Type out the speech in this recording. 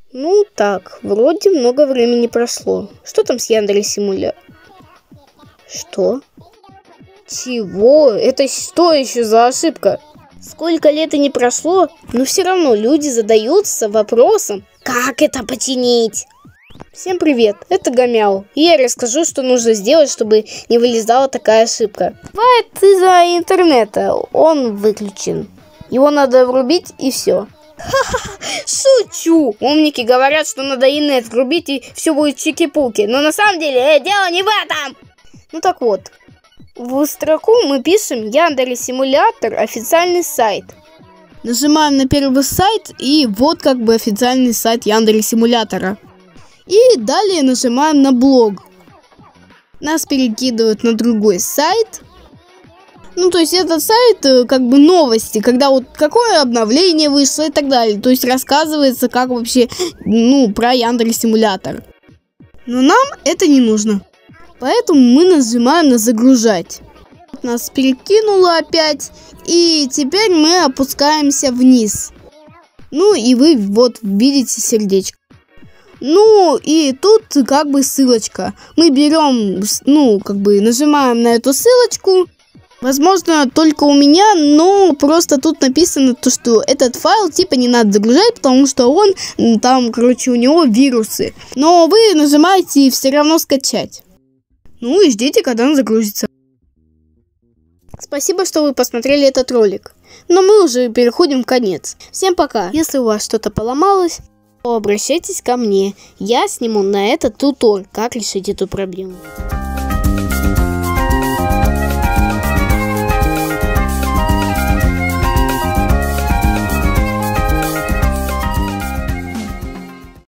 Ну так, вроде много времени прошло. Что там с Яндекс.Симулятором? Что? Чего? Это что еще за ошибка? Сколько лет и не прошло, но все равно люди задаются вопросом, как это починить? Всем привет, это Гомяу, и я расскажу, что нужно сделать, чтобы не вылезала такая ошибка. Бывает из-за интернета, он выключен. Его надо врубить и все. Ха-ха-ха, шучу! Умники говорят, что надо инет врубить и все будет чики-пуки, но на самом деле дело не в этом! Ну так вот, в строку мы пишем Яндекс.Симулятор официальный сайт. Нажимаем на первый сайт, и вот как бы официальный сайт Яндекс.Симулятора. И далее нажимаем на блог. Нас перекидывают на другой сайт. Ну, то есть этот сайт как бы новости, когда вот какое обновление вышло и так далее. То есть рассказывается, как вообще, про Яндекс.Симулятор. Но нам это не нужно. Поэтому мы нажимаем на загружать. Нас перекинуло опять. И теперь мы опускаемся вниз. Ну и вы вот видите сердечко. Ну и тут как бы ссылочка. Мы берем, нажимаем на эту ссылочку. Возможно, только у меня, но просто тут написано то, что этот файл типа не надо загружать, потому что он, там, короче, у него вирусы. Но вы нажимаете все равно скачать. Ну и ждите, когда он загрузится. Спасибо, что вы посмотрели этот ролик. Но мы уже переходим в конец. Всем пока. Если у вас что-то поломалось, то обращайтесь ко мне. Я сниму на этот тутор, как решить эту проблему.